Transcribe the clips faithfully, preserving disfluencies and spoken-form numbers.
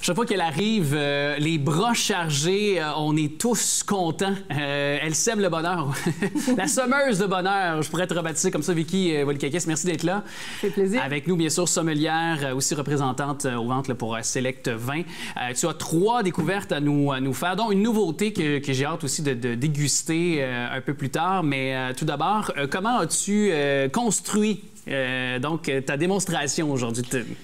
Chaque fois qu'elle arrive, euh, les bras chargés, euh, on est tous contents. Euh, elle sème le bonheur. La semeuse de bonheur, je pourrais être rebaptisée comme ça, Vicky euh, Volikakis. Merci d'être là. C'est plaisir. Avec nous, bien sûr, sommelière, euh, aussi représentante euh, au ventre là, pour euh, Select Vin. Euh, tu as trois découvertes à nous, à nous faire, dont une nouveauté que, que j'ai hâte aussi de, de déguster euh, un peu plus tard. Mais euh, tout d'abord, euh, comment as-tu euh, construit euh, donc, ta démonstration aujourd'hui?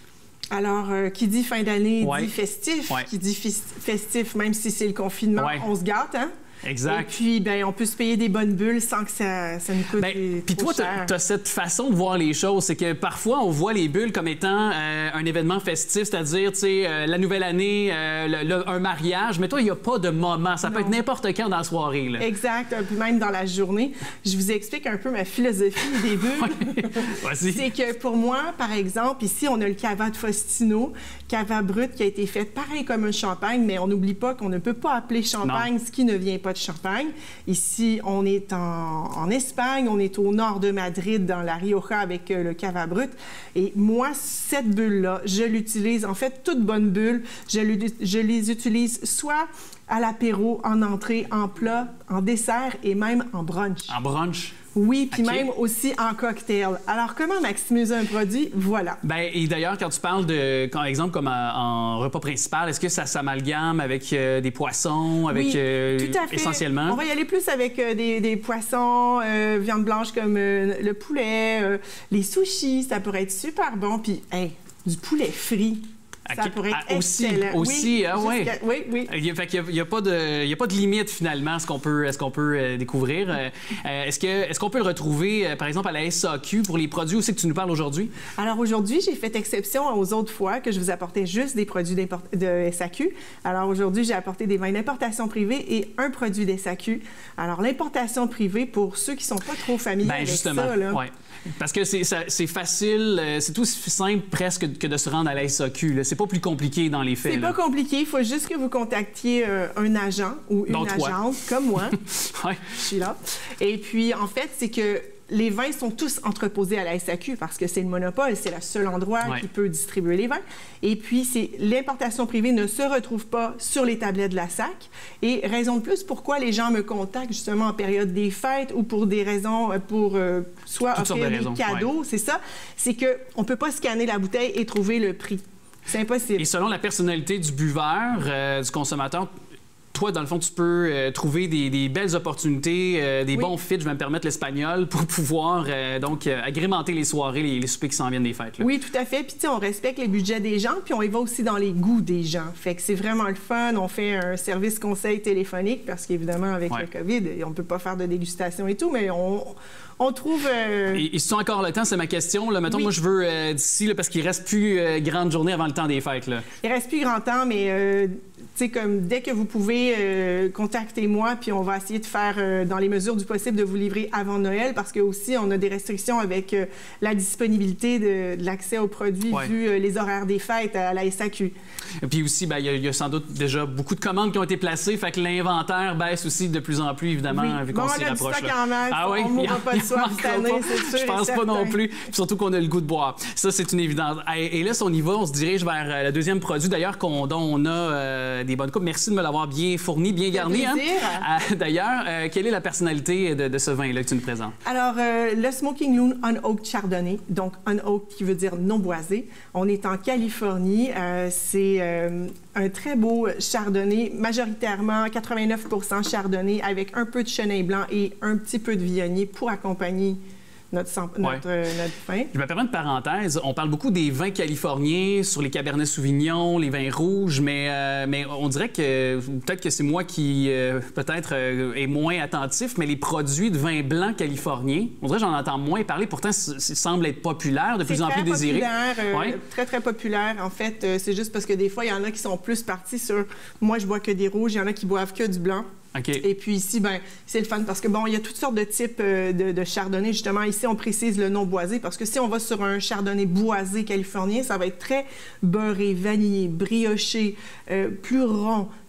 Alors, euh, qui dit fin d'année ouais. dit festif. Ouais. Qui dit festif, même si c'est le confinement, ouais. on se gâte, hein? Exact. Et puis, ben, on peut se payer des bonnes bulles sans que ça, ça nous coûte ben, Puis toi, tu as cette façon de voir les choses. C'est que parfois, on voit les bulles comme étant euh, un événement festif, c'est-à-dire, tu sais, euh, la nouvelle année, euh, le, le, un mariage. Mais toi, il n'y a pas de moment. Ça non. peut être n'importe quand dans la soirée. Là. Exact. Puis même dans la journée. Je vous explique un peu ma philosophie des bulles. C'est que pour moi, par exemple, ici, on a le cava de Faustino, cava brut qui a été fait pareil comme un champagne, mais on n'oublie pas qu'on ne peut pas appeler champagne non. ce qui ne vient pas de Champagne. Ici, on est en, en Espagne, on est au nord de Madrid, dans la Rioja, avec euh, le cava brut. Et moi, cette bulle-là, je l'utilise, en fait, toute bonne bulle, je, je les utilise soit à l'apéro, en entrée, en plat, en dessert et même en brunch. En brunch? Oui, puis okay. même aussi en cocktail. Alors, comment maximiser un produit? Voilà. Bien, et d'ailleurs, quand tu parles de, par exemple, comme en, en repas principal, est-ce que ça s'amalgame avec euh, des poissons, avec oui, euh, tout à fait. essentiellement? On va y aller plus avec euh, des, des poissons, euh, viande blanche comme euh, le poulet, euh, les sushis, ça pourrait être super bon. Puis, hey, du poulet frit. Ça pourrait être ah, aussi, excellent. Aussi, oui, ah, ouais. oui, oui. Il n'y a, a, a pas de limite, finalement, à ce qu'on peut, ce qu'on peut euh, découvrir. Euh, est-ce que, est-ce qu'on peut le retrouver, euh, par exemple, à la S A Q pour les produits aussi que tu nous parles aujourd'hui? Alors, aujourd'hui, j'ai fait exception aux autres fois que je vous apportais juste des produits de S A Q. Alors, aujourd'hui, j'ai apporté des vins d'importation privée et un produit d'S A Q. Alors, l'importation privée, pour ceux qui ne sont pas trop familiers ben, avec justement, ça, là, ouais. Parce que c'est facile, c'est tout simple presque que de se rendre à la S A Q. C'est pas plus compliqué dans les faits. C'est pas compliqué. Il faut juste que vous contactiez euh, un agent ou une Donc, agente comme moi. ouais. Je suis là. Et puis, en fait, c'est que les vins sont tous entreposés à la S A Q parce que c'est le monopole, c'est le seul endroit ouais. qui peut distribuer les vins. Et puis, l'importation privée ne se retrouve pas sur les tablettes de la S A C. Et raison de plus pourquoi les gens me contactent justement en période des fêtes ou pour des raisons, pour euh, soit Toutes offrir des raisons, cadeaux, ouais. c'est ça, c'est qu'on ne peut pas scanner la bouteille et trouver le prix. C'est impossible. Et selon la personnalité du buveur, euh, du consommateur, toi, dans le fond, tu peux euh, trouver des, des belles opportunités, euh, des oui. bons fits, je vais me permettre l'espagnol, pour pouvoir euh, donc euh, agrémenter les soirées, les, les soupers qui s'en viennent des fêtes. Là. Oui, tout à fait. Puis, tu sais, on respecte les budgets des gens, puis on y va aussi dans les goûts des gens. Fait que c'est vraiment le fun. On fait un service conseil téléphonique parce qu'évidemment, avec ouais. le COVID, on ne peut pas faire de dégustation et tout, mais on... On trouve... Euh... Et, et si tu as encore le temps, c'est ma question. Là. Mettons, oui. moi, je veux euh, d'ici, parce qu'il ne reste plus euh, grande journée avant le temps des fêtes. Là. Il ne reste plus grand temps, mais euh, tu sais, comme dès que vous pouvez, euh, contactez-moi, puis on va essayer de faire, euh, dans les mesures du possible, de vous livrer avant Noël, parce que aussi, on a des restrictions avec euh, la disponibilité de, de l'accès aux produits, ouais. vu euh, les horaires des fêtes à la S A Q. Et puis aussi, il y, y a sans doute déjà beaucoup de commandes qui ont été placées, fait que l'inventaire baisse aussi de plus en plus, évidemment, oui. vu qu'on bon, s'y rapproche. Quand même, ah oui, on ne mourra pas de soif cette année, c'est sûr. Je pense pas non plus, surtout qu'on a le goût de boire. Ça, c'est une évidence. Et, et là, si on y va, on se dirige vers le deuxième produit, d'ailleurs, dont on a euh, des bonnes coupes. Merci de me l'avoir bien fourni, bien garni. Hein? Euh, d'ailleurs, euh, quelle est la personnalité de, de ce vin-là que tu nous présentes? Alors, euh, le Smoking Loon Unoaked Chardonnay, donc Unoaked qui veut dire non boisé. On est en Californie. Euh, c'est euh, un très beau chardonnay, majoritairement quatre-vingt-neuf pour cent chardonnay avec un peu de chenin blanc et un petit peu de viognier pour accompagner notre, notre, ouais. notre vin. Je me permets une parenthèse. On parle beaucoup des vins californiens sur les Cabernet Sauvignon, les vins rouges, mais, euh, mais on dirait que peut-être que c'est moi qui euh, peut-être euh, est moins attentif, mais les produits de vins blancs californiens, on dirait que j'en entends moins parler. Pourtant, ça semble être populaire, de plus en plus désiré. C'est euh, ouais. très, très populaire. En fait, euh, c'est juste parce que des fois, il y en a qui sont plus partis sur « moi, je bois que des rouges », il y en a qui boivent que du blanc. Okay. Et puis ici, ben, c'est le fun parce que, bon, il y a toutes sortes de types euh, de, de chardonnay. Justement, ici, on précise le non boisé parce que si on va sur un chardonnay boisé californien, ça va être très beurré, vanillé, brioché, euh, plus rond.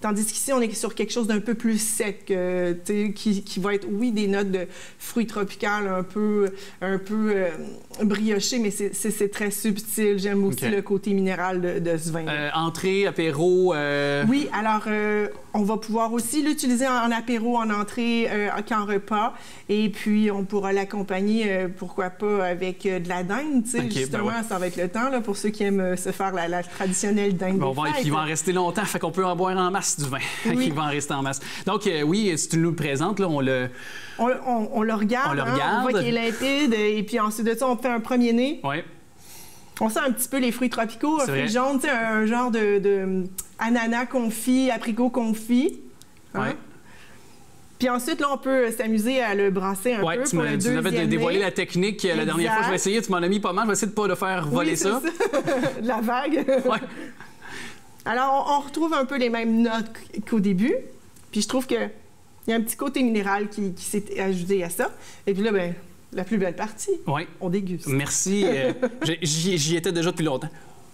Tandis qu'ici, on est sur quelque chose d'un peu plus sec, euh, qui, qui va être, oui, des notes de fruits tropicaux un peu, un peu euh, briochées, mais c'est très subtil. J'aime aussi okay. le côté minéral de, de ce vin. Euh, entrée, apéro... Euh... Oui, alors euh, on va pouvoir aussi l'utiliser en, en apéro, en entrée, euh, qu'en repas. Et puis, on pourra l'accompagner, euh, pourquoi pas, avec euh, de la dinde. Okay, justement, ben ouais. ça va être le temps là, pour ceux qui aiment euh, se faire la, la traditionnelle dinde. Bon, bon, et puis, il va en rester longtemps, fait qu'on peut en boire en masse du vin. Oui. Il va en rester en masse. Donc, euh, oui, si tu nous le présentes, là, on le... On, on, on le regarde, on, le hein, regarde. On voit qu'il est limpide, et puis ensuite de ça, on fait un premier nez. Oui. On sent un petit peu les fruits tropicaux, un fruit jaune, un, un genre de, de ananas confit, apricot confit. Hein? Oui. Puis ensuite, là, on peut s'amuser à le brasser un ouais, peu tu pour le deuxième nez. Tu avais dévoilé la technique exact. La dernière fois. Je vais essayer, tu m'en as mis pas mal. Je vais essayer de ne pas le faire voler oui, ça. ça. La vague. Ouais. Alors, on, on retrouve un peu les mêmes notes qu'au début. Puis je trouve qu'il y a un petit côté minéral qui, qui s'est ajouté à ça. Et puis là, bien, la plus belle partie, oui. on déguste. Merci. Euh, J'y étais déjà depuis longtemps.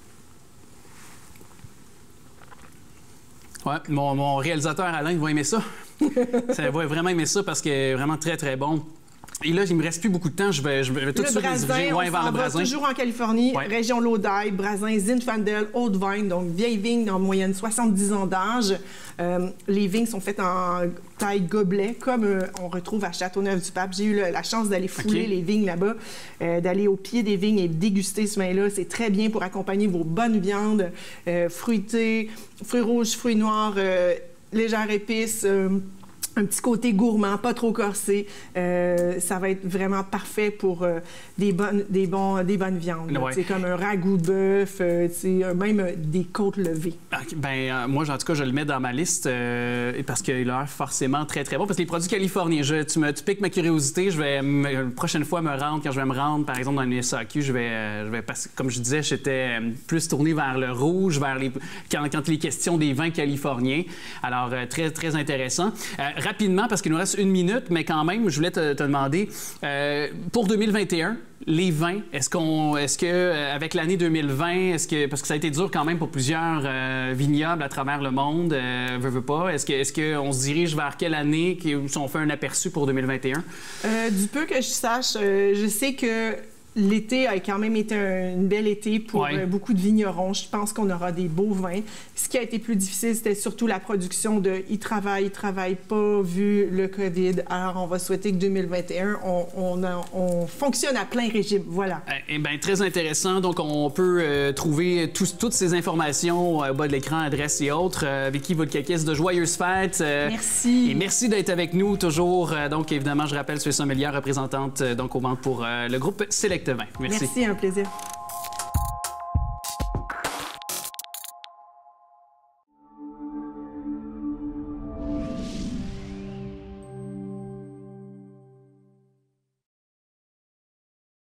Ouais, mon, mon réalisateur Alain va aimer ça. Ça va vraiment aimer ça parce qu'il est vraiment très, très bon. Et là, il me reste plus beaucoup de temps. Je vais, je vais tout de suite me diriger ouais, vers le Brasin. Toujours en Californie, ouais. région Lodi, Brasin, Zinfandel, Haute-Vigne, donc vieille vigne en moyenne soixante-dix ans d'âge. Euh, les vignes sont faites en taille gobelet, comme euh, on retrouve à Châteauneuf-du-Pape. J'ai eu le, la chance d'aller fouler okay. les vignes là-bas, euh, d'aller au pied des vignes et déguster ce vin-là. C'est très bien pour accompagner vos bonnes viandes, euh, fruitées, fruits rouges, fruits noirs, euh, légères épices. Euh, un petit côté gourmand, pas trop corsé. Euh, ça va être vraiment parfait pour euh, des, bonnes, des, bons, des bonnes viandes. Ouais. C'est comme un ragoût de bœuf, euh, même des côtes levées. Okay, ben, euh, moi, en tout cas, je le mets dans ma liste euh, parce qu'il a l'air forcément très, très bon. Parce que les produits californiens, je, tu, me, tu piques ma curiosité. Je vais, la prochaine fois, me rendre, quand je vais me rendre, par exemple, dans une S A Q, je vais, euh, je vais passer, comme je disais, j'étais plus tourné vers le rouge, vers les, quand, quand il est question des vins californiens. Alors, euh, très, très intéressant. Euh, Rapidement, parce qu'il nous reste une minute, mais quand même, je voulais te, te demander, euh, pour deux mille vingt et un, les vins, est-ce qu'on, est-ce que, euh, avec l'année deux mille vingt, est-ce que, parce que ça a été dur quand même pour plusieurs euh, vignobles à travers le monde, euh, veut, veut pas, est-ce que, est-ce qu'on se dirige vers quelle année, si on fait un aperçu pour deux mille vingt et un? Euh, du peu que je sache, euh, je sais que l'été a quand même été un, une belle été pour ouais. euh, beaucoup de vignerons. Je pense qu'on aura des beaux vins. Ce qui a été plus difficile, c'était surtout la production de « ils travaillent, ils travaillent pas, vu le COVID ». Alors, on va souhaiter que deux mille vingt et un, on, on, a, on fonctionne à plein régime. Voilà. Eh bien, très intéressant. Donc, on peut euh, trouver tous, toutes ces informations au bas de l'écran, adresse et autres. Euh, Vicky Voulkakis, de joyeuses fêtes. Euh, merci. Et merci d'être avec nous toujours. Euh, donc, évidemment, je rappelle, je suis sommelière représentante euh, donc, aux ventes pour euh, le groupe Select Vin. Merci. Merci, un plaisir.